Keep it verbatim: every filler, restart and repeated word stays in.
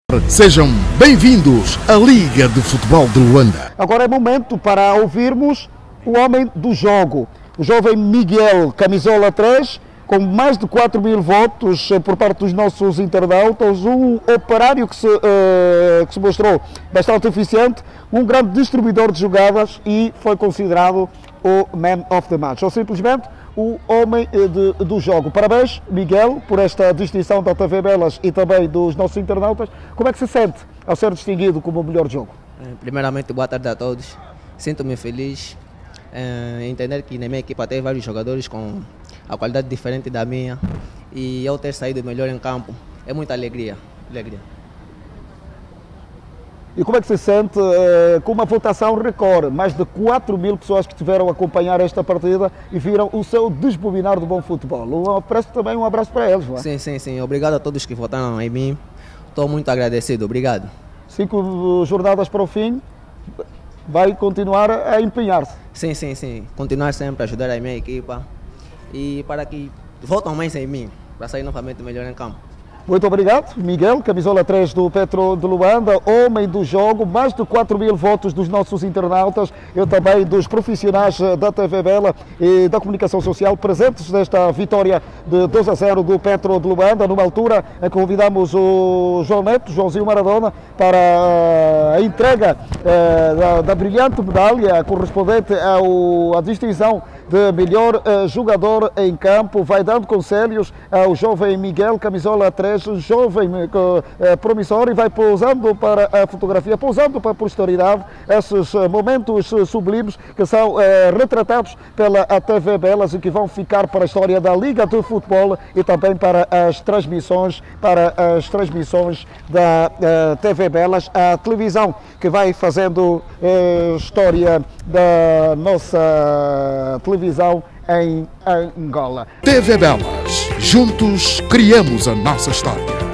Sejam bem-vindos à Liga de Futebol de Luanda. Agora é momento para ouvirmos o homem do jogo, o jovem Miguel, camisola três, com mais de quatro mil votos por parte dos nossos internautas, um operário que se, uh, que se mostrou bastante eficiente, um grande distribuidor de jogadas e foi considerado o Man of the Match, ou simplesmente o homem de, do jogo. Parabéns, Miguel, por esta distinção da T V Belas e também dos nossos internautas. Como é que se sente ao ser distinguido como o melhor jogo? Primeiramente, boa tarde a todos. Sinto-me feliz em entender que na minha equipa tem vários jogadores com a qualidade diferente da minha e eu ter saído melhor em campo é muita alegria. alegria. E como é que se sente eh, com uma votação recorde? Mais de quatro mil pessoas que tiveram a acompanhar esta partida e viram o seu desbobinar do bom futebol. Um, presto também um abraço para eles, não é? Sim, sim, sim. Obrigado a todos que votaram em mim. Estou muito agradecido. Obrigado. Cinco jornadas para o fim, vai continuar a empenhar-se? Sim, sim, sim. Continuar sempre a ajudar a minha equipa e para que votem mais em mim, para sair novamente melhor em campo. Muito obrigado, Miguel, camisola três do Petro de Luanda, homem do jogo, mais de quatro mil votos dos nossos internautas, eu também dos profissionais da T V Bela e da comunicação social presentes nesta vitória de dois a zero do Petro de Luanda, numa altura em que convidamos o João Neto, Joãozinho Maradona, para a entrega eh, da, da brilhante medalha correspondente ao, à distinção de melhor eh, jogador em campo. Vai dando conselhos ao jovem Miguel, camisola três, jovem eh, promissor, e vai pousando para a fotografia, pousando para a posteridade esses eh, momentos sublimes que são eh, retratados pela T V Belas e que vão ficar para a história da Liga de Futebol e também para as transmissões, para as transmissões da eh, T V Belas, a televisão que vai fazendo eh, história da nossa televisão em Angola. T V Belas, juntos criamos a nossa história.